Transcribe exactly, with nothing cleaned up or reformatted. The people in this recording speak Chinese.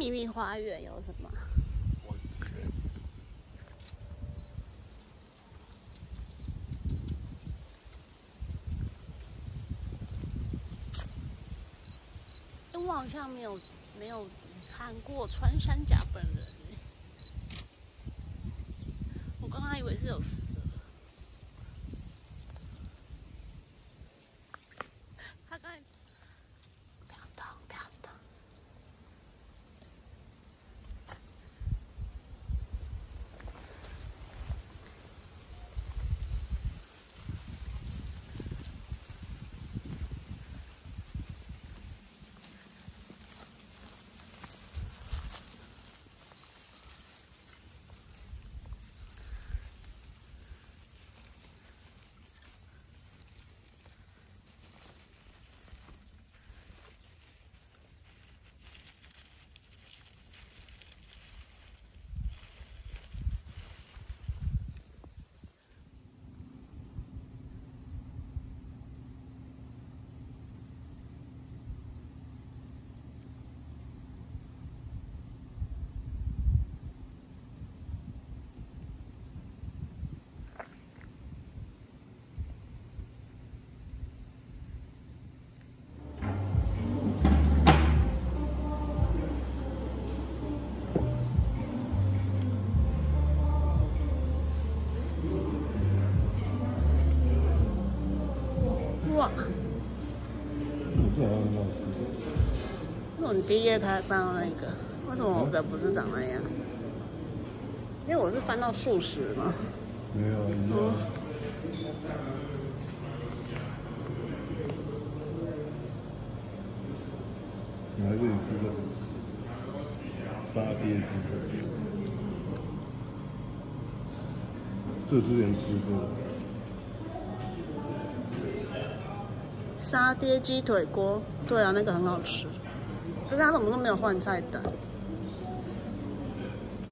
秘密花园有什么？哎，我好像没有没有看过穿山甲本人欸，我刚刚以为是有蛇。他刚才不要动，不要动。哇！ 我这好像很好吃。 那你第一页才翻到那个，为什么我的不是长那样？因为我是翻到素食嘛。 没有，一样。嗯、你来这里吃这个沙爹鸡腿，这之前吃过。 沙爹鸡腿锅，对啊，那个很好吃。可是它怎么都没有换菜单？